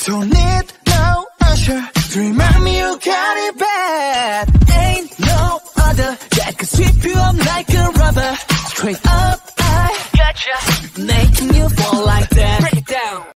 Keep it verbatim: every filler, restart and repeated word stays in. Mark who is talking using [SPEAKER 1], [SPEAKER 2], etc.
[SPEAKER 1] Don't need no usher to remind me you got it bad. Ain't no other that could sweep you up like a rubber. Straight up, I gotcha.